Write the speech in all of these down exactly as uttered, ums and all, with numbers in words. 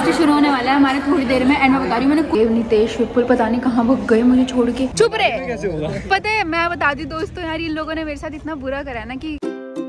Test शुरू होने वाला है हमारे थोड़ी देर में एंड मैं बता रही हूँ मैंने नितेश विपुल पता नहीं कहाँ वो गए मुझे छोड़ के। चुप रहे, कैसे होगा पता है। मैं बता दी दोस्तों यार, इन लोगों ने मेरे साथ इतना बुरा करा है ना कि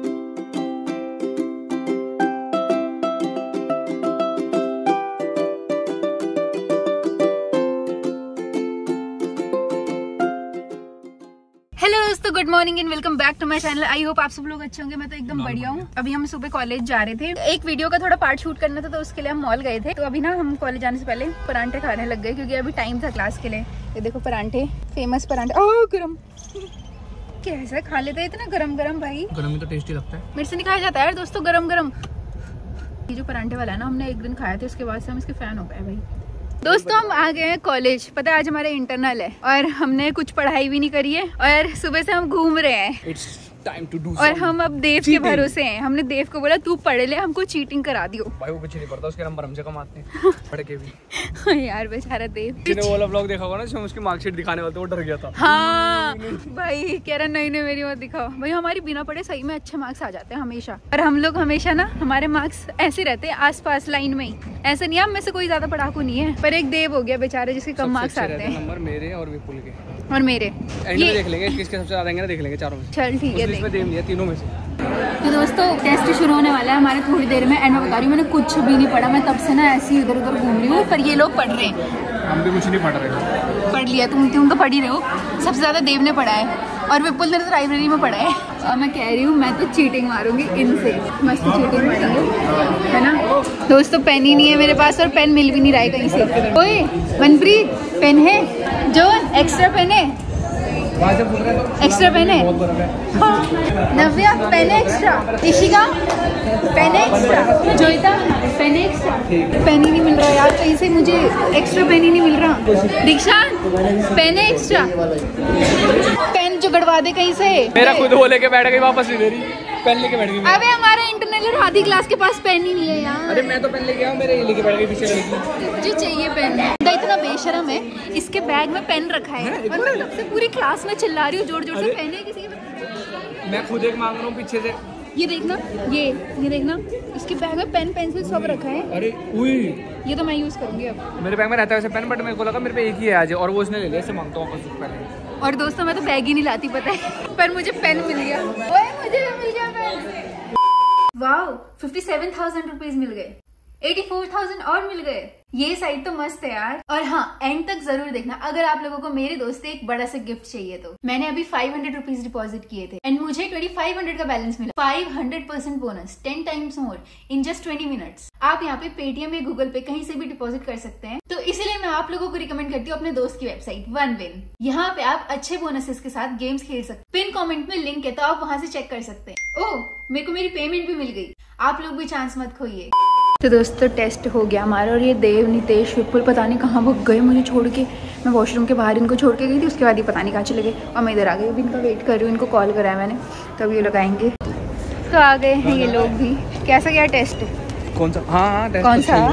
good morning and welcome back to my channel. I hope आप सब लोग अच्छे होंगे। मैं तो एकदम बढ़िया हूँ। अभी हम सुबह कॉलेज जा रहे थे, एक वीडियो का थोड़ा पार्ट शूट करना था तो उसके लिए हम मॉल गए थे। तो अभी ना हम कॉलेज जाने से पहले परांठे खाने लग गए क्योंकि अभी टाइम था क्लास के लिए। ये देखो परांठे, फेमस परांठे। ओह गरम, कैसा खा लेते हैं इतना गरम गरम भाई। गरम तो टेस्टी लगता है, मेरे से नहीं खाया जाता है यार दोस्तों गरम गरम। ये जो परांठे वाला है ना, हमने एक दिन खाया था, उसके बाद से हम इसके फैन हो गए भाई। दोस्तों हम आ गए हैं कॉलेज। पता है आज हमारे इंटरनल है और हमने कुछ पढ़ाई भी नहीं करी है और सुबह से हम घूम रहे हैं। It's time to do और हम अब देव के भरोसे हैं। हमने देव को बोला तू पढ़ ले, हमको चीटिंग करा दियो। भाई वो कुछ नहीं पड़ता, उसके नंबर हमसे कम आते हैं पढ़ के भी। यार बेचारा देव। जिसने वो वाला व्लॉग देखा होगा ना, जिसमें उसकी मार्कशीट दिखाने वाले थे, वो डर गया था। हाँ भाई कह रहा नहीं नहीं मेरी मत दिखाओ। भाई हमारी बिना पढ़े सही में अच्छे मार्क्स आ जाते हैं हमेशा। और हम लोग हमेशा ना हमारे मार्क्स ऐसे रहते हैं आस पास लाइन में ही। ऐसा नहीं, हम में से कोई ज्यादा पढ़ाकू नहीं है, पर एक देव हो गया बेचारे जिसके कम मार्क्स आते हैं। नंबर मेरे और विपुल के और मेरे ये देख लेंगे किसके सबसे ज्यादा आएंगे ना, देख लेंगे चारों में। चल ठीक है, इसमें देव नहीं है तीनों में से। तो दोस्तों टेस्ट शुरू होने वाला है हमारे थोड़ी देर में एंड मैं बता रही हूँ मैंने कुछ भी नहीं पढ़ा। मैं तब से ना ऐसी इधर उधर घूम रही हूँ, पर ये लोग पढ़ रहे हैं। हम भी कुछ नहीं पढ़ रहे। पढ़ लिया तुम तुम तो पढ़ ही रहे हो। सबसे ज्यादा देव ने पढ़ा है और विपुल ने तो लाइब्रेरी में पढ़ा है। और मैं कह रही हूँ मैं तो चीटिंग मारूंगी इनसे, मस्त चीटिंग मारूंगी, है ना दोस्तों। पेन ही नहीं है मेरे पास और पेन मिल भी नहीं रहा है कहीं से। ओए मनप्रीत पेन है जो एक्स्ट्रा पेन है, एक्स्ट्रा पेन है। हाँ नव्या पेन है एक्स्ट्रा, इशिका पेन है एक्स्ट्रा, जोइता पेन है एक्स्ट्रा। पेन ही नहीं मिल रहा यार कहीं से, मुझे एक्स्ट्रा पेन ही नहीं मिल रहा। दीक्षांत पेन है एक्स्ट्रा, पेन जुगड़वा दे कहीं से। मेरा खुद वो लेके बैठ गई, वापस नहीं दे रही, पेन लेके बैठ गई। अबे हमारा इंटरनल और आधी क्लास के पास पेन ही नहीं है यार। अरे मैं तो पेन लेके आया, मेरे लेके बैठ गई पीछे लड़की। मुझे चाहिए पेन। इतना बेशरम है, इसके बैग में पेन रखा है और मैं तब से पूरी क्लास में चिल्ला रही हूँ जोर जोर से पेन है किसी के। मैं खुद एक मांग रहा हूँ पीछे से। ये देखना, ये ये देखना इसके बैग में पेन पेंसिल सब रखा है। अरे उई, ये तो मैं यूज करूंगी अब। मेरे बैग में रहता है वैसे पेन, बट मेरे को लगा मेरे पे एक ही है आज और वो उसने ले लिया, ऐसे मांगता हूँ वापस पेन। और दोस्तों मैं तो बैग ही नहीं लाती पता है, पर मुझे पेन मिल गया। ओए मुझे भी मिल गया pen. Wow fifty seven thousand rupees मिल गए, एटी फोर थाउजेंड और मिल गए। ये साइड तो मस्त है यार। और हाँ एंड तक जरूर देखना अगर आप लोगों को मेरे दोस्त से एक बड़ा सा गिफ्ट चाहिए तो। मैंने अभी फाइव हंड्रेड रुपीज डिपॉजिट किए थे एंड मुझे ट्वेंटी फाइव हंड्रेड का बैलेंस मिला। Five hundred percent bonus, ten times more in just twenty minutes. आप यहाँ पे पेटीएम या गूगल पे कहीं से भी डिपॉजिट कर सकते हैं। तो इसीलिए मैं आप लोगों को रिकमेंड करती हूँ अपने दोस्त की वेबसाइट वन विन। यहाँ पे आप अच्छे बोनसेस के साथ गेम्स खेल सकते हैं। पिन कॉमेंट में लिंक है तो आप वहाँ से चेक कर सकते हैं। ओह मेरे को मेरी पेमेंट भी मिल गई, आप लोग भी चांस मत खोइए। तो दोस्तों टेस्ट हो गया हमारा और ये देव नितेश विपुल पता नहीं कहाँ भग गए मुझे छोड़ के। मैं वॉशरूम के बाहर इनको छोड़ के गई थी, उसके बाद ये पता नहीं कहाँ चले गए और मैं इधर आ गई। अभी इनका वेट कर रही हूँ, इनको कॉल कराया मैंने, तब ये लोग आएंगे। तो आ गए हैं ये लोग भी। कैसा गया टेस्ट? कौन सा? हाँ हाँ टेस्ट कौन सा?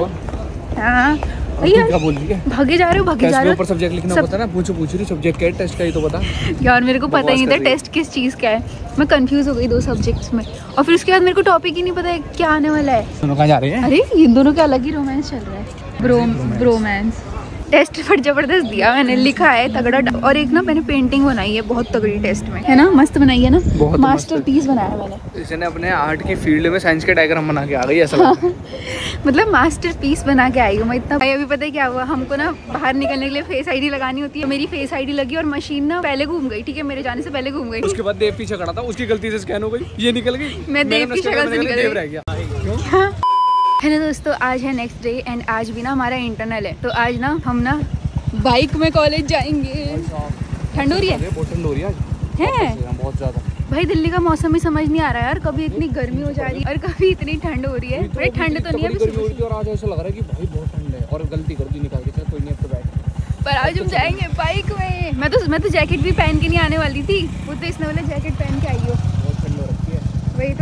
हाँ क्या बोल रही है? भागे जा रहे हो भागे जा रहे हो। ऊपर सब्जेक्ट लिखना सब... होता है ना, पूछो पूछ रही सब्जेक्ट क्या है, टेस्ट का ही तो बता। यार मेरे को पता ही नहीं था टेस्ट किस चीज का है, मैं कंफ्यूज हो गई दो सब्जेक्ट्स में। और फिर उसके बाद मेरे को टॉपिक ही नहीं पता है क्या आने वाला है। दोनों कहाँ जा रहे हैं? अरे इन दोनों का अलग ही रोमांस चल रहा है। Bro bromance. टेस्ट पर जबरदस्त दिया मैंने, लिखा है तगड़ा। और एक ना मैंने पेंटिंग बनाई है बहुत तगड़ी टेस्ट में, है ना मस्त बनाई है ना, मास्टरपीस बनाया मैंने। इसने अपने आर्ट की फील्ड में साइंस के डायग्राम बना के आ गई ऐसा। हाँ, मतलब मास्टरपीस बना के आई हूँ मैं इतना। अभी पता है क्या हुआ, हमको ना बाहर निकलने के लिए फेस आईडी लगानी होती है। मेरी फेस आईडी लगी और मशीन ना पहले घूम गई, ठीक है मेरे जाने से पहले घूम गई। उसके बाद देव पीछे खड़ा था, उसकी गलती से स्कैन हो गई, ये निकल गई, मैं देव की शक्ल से निकल गई। हेलो दोस्तों आज है नेक्स्ट डे एंड आज भी ना हमारा इंटरनल है। तो आज ना हम ना बाइक में कॉलेज जाएंगे। ठंड हो रही है, बहुत ठंड हो रही है, है? बहुत ज्यादा। भाई दिल्ली का मौसम ही समझ नहीं आ रहा है यार, कभी इतनी गर्मी हो जा रही है और कभी इतनी ठंड हो रही है। भाई ठंड तो नहीं है और आज ऐसा लग रहा है कि भाई बहुत ठंड है और गलती कर दी निकाल के, चल कोई नहीं अब तो बैठ। पर आज हम जाएंगे बाइक में। मैं तो मैं तो जैकेट भी पहन के नहीं आने वाली थी, वो तो इसने बोला जैकेट पहन के आई हो। बहुत ठंड हो रखी है। वही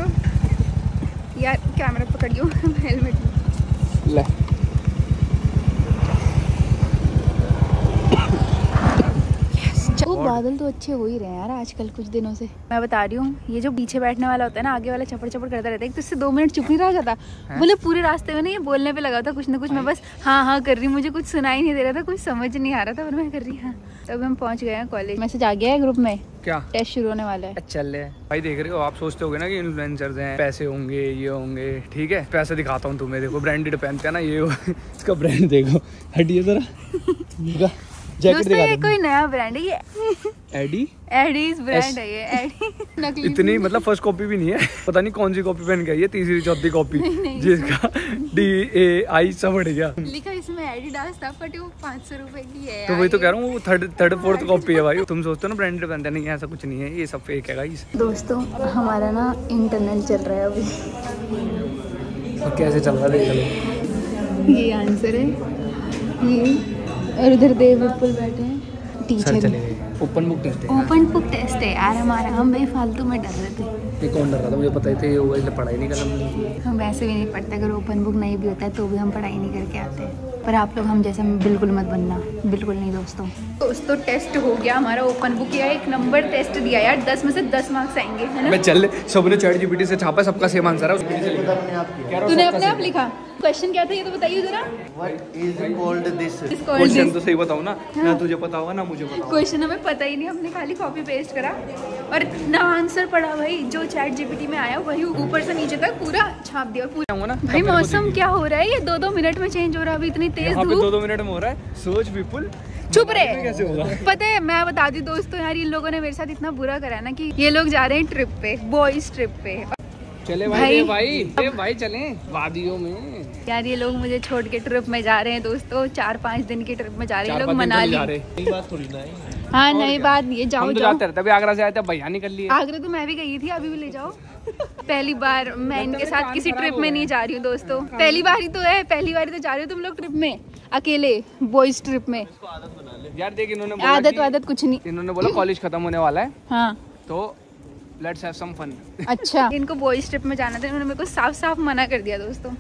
तो यार कैमरा पकड़ियो हेलमेट ले। ओ बादल तो अच्छे हो ही रहे हैं यार आजकल कुछ दिनों से। मैं बता रही हूँ, ये जो पीछे बैठने वाला होता है ना, आगे वाला चपड़ चपड़ करता रहता है, तो इससे दो मिनट चुप नहीं रहा जाता। बोले पूरे रास्ते में ना ये बोलने पे लगा था कुछ ना कुछ, मैं बस हाँ हाँ कर रही, मुझे कुछ सुनाई नहीं दे रहा था, कुछ समझ नहीं आ रहा था, और मैं कर रही हाँ। तब हम पहुँच गए हैं कॉलेज। मैसेज आ गया है ग्रुप में, क्या टेस्ट शुरू होने वाला है। चल रहे भाई, देख रहे हो आप, सोचते होगे ना कि इन्फ्लुएंसर्स हैं, पैसे होंगे, ये होंगे, ठीक है पैसे दिखाता हूँ तुम्हें, देखो ब्रांडेड पहनते हैं ना, ये इसका ब्रांड देखो, हटिए जरा जैकेट दिखा। ये कोई नया ब्रांड है, ये एडी एडीज ब्रांड है ये, एडी नकली। इतनी मतलब फर्स्ट कॉपी भी नहीं है, पता नहीं कौन सी कॉपी पहन के आई है, तीसरी चौथी कॉपी जिसका डी ए आई सब बढ़ गया लिखा इसमें एडिडास था, बट वो पाँच सौ रुपए की है। तो वही तो कह रहा हूँ, वो थर्ड थर्ड फोर्थ कॉपी है भाई। तुम सोचते हो ना ब्रांडेड पहनते, नहीं ऐसा कुछ नहीं है, ये सब फेक है गाइस। दोस्तों हमारा ना इंटरनल चल रहा है अभी, और कैसे चल रहा है देख लो। ये आंसर है ये, और उधर देव विपुल बैठे हैं, टीचर चले गए। ओपन बुक टेस्ट है, ओपन बुक टेस्ट है यार हमारा, हम बेफालतू में डर रहे थे। ये कौन डर रहा था, मुझे पता ही था ये होगा, इसलिए पढ़ाई नहीं करना। हम वैसे भी नहीं पढ़ते, अगर ओपन बुक नहीं भी होता है तो भी हम पढ़ाई नहीं करके आते हैं, पर आप लोग हम जैसे बिल्कुल मत बनना, बिल्कुल नहीं दोस्तों। दोस्तों टेस्ट हो गया हमारा, ओपन बुक किया, एक नंबर टेस्ट दिया यार, दस में से दस मार्क्स आएंगे है ना। मैं चल, सबने चैट जीपीटी से छापा, सबका सेम आंसर है। तूने अपने आप लिखा, क्वेश्चन क्या था ये तो बताइए जरा। What is called this? Question तो सही बताओ ना, ना तुझे पता होगा ना मुझे पता। क्वेश्चन हमें पता ही नहीं, हमने खाली कॉपी पेस्ट करा और ना आंसर पढ़ा भाई, जो चैट जीपीटी में आया वही ऊपर से नीचे तक पूरा छाप दिया पूरा ना। भाई मौसम क्या हो रहा है, ये दो दो मिनट में चेंज हो रहा है, अभी इतनी तेज धूप दो दो मिनट में हो रहा है। सोच विपुल, चुप रहे, कैसे होगा पता है। मैं बता दी दोस्तों यार, इन लोगों ने मेरे साथ इतना बुरा करा ना कि ये लोग जा रहे हैं ट्रिप पे, बॉयज ट्रिप पे। चले भाई भाई भाई, भाई चले वादियों में यार, ये लोग मुझे छोड़ के ट्रिप में जा रहे हैं दोस्तों, चार पाँच दिन की ट्रिप में जा रहे हैं लोग मनाली। हाँ नई बात नहीं है, जाओ जाओ। तभी आगरा से आए थे, भैया निकल लिए। आगरा तो मैं भी गई थी, अभी भी ले जाओ। पहली बार मैं इनके साथ किसी ट्रिप में नहीं जा रही हूँ दोस्तों, पहली बार ही तो है, पहली बार ही तो जा रही हो तुम लोग ट्रिप में अकेले, बॉयज ट्रिप में। यार देख, इन्होंने आदत वादत कुछ नहीं, इन्होंने बोला कॉलेज खत्म होने वाला है, हाँ तो लेट्स हैव सम फन। अच्छा इनको बॉयज ट्रिप में जाना था, इन्होंने मेरे को साफ साफ मना कर दिया दोस्तों।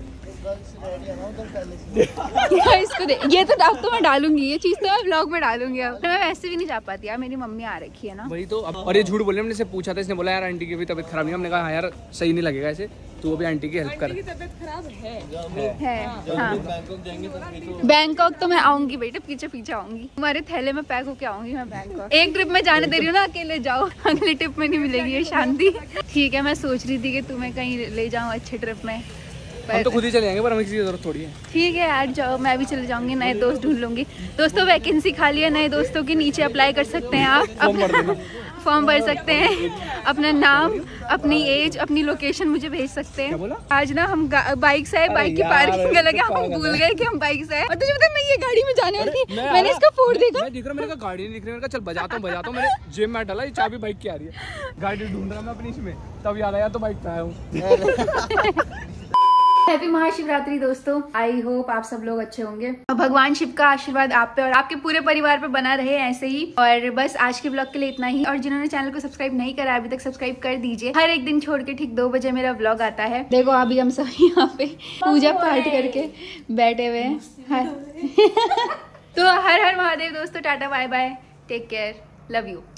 इसको दे, ये तो अब तो मैं डालूंगी, ये चीज तो मैं ब्लॉग में डालूंगी। अब मैं वैसे भी नहीं जा पाती यार, मेरी मम्मी आ रखी है ना। वही तो अब, और ये झूठ बोले, हमने से पूछा था, इसने बोला यार आंटी की भी तबीयत खराब है। हमने कहा हाँ यार सही नहीं लगेगा ऐसे, तू अभी आंटी की हेल्प कर। तबीयत खराब है, है, है। हाँ। बैंकॉक तो मैं आऊंगी बेटे, पीछे पीछे आऊंगी, तुम्हारे थैले में पैक होके आऊंगी मैं बैंकॉक। एक ट्रिप में जाने दे रही हूँ ना, अकेले जाओ, अगली ट्रिप में नहीं मिलेगी ये शांति। ठीक है, मैं सोच रही थी कि तुम्हें कहीं ले जाऊँ अच्छे ट्रिप में, हम तो खुद ही चले जाएंगे, पर हमें किसी की जरूरत थोड़ी है। ठीक है यार जाओ, मैं भी चले जाऊंगी, नए दोस्त ढूंढ लूंगी। दोस्तों वैकेंसी खाली है, नए दोस्तों के नीचे अप्लाई कर सकते हैं आप, फॉर्म भर सकते हैं, अपना नाम, अपनी एज, अपनी लोकेशन मुझे भेज सकते हैं। आज ना हम बाइक से आए, बाइक की पार्किंग अलग है, हम भूल गए कि हम बाइक से आए। और तुझे पता है मैं ये गाड़ी में जाने वाली थी, मैंने इसका फोड़ देखा, मैं दिख रहा, मैंने कहा गाड़ी नहीं दिख रही, मैंने कहा चल बजाता हूँ बजाता हूँ, मैंने जेब में डाला, ये चाबी बाइक की आ रही है, गाड़ी ढूंढ रहा मैं अपनी इसमें, तब याद आया तो बाइक पे आया हूँ। हैप्पी महाशिवरात्रि दोस्तों, आई होप आप सब लोग अच्छे होंगे, भगवान शिव का आशीर्वाद आप पे और आपके पूरे परिवार पे बना रहे ऐसे ही। और बस आज के ब्लॉग के लिए इतना ही, और जिन्होंने चैनल को सब्सक्राइब नहीं करा अभी तक सब्सक्राइब कर दीजिए। हर एक दिन छोड़ के ठीक दो बजे मेरा ब्लॉग आता है। देखो अभी हम सब यहाँ पे पूजा पाठ करके बैठे हुए हैं। तो हर हर महादेव दोस्तों, tata bye bye, take care, love you.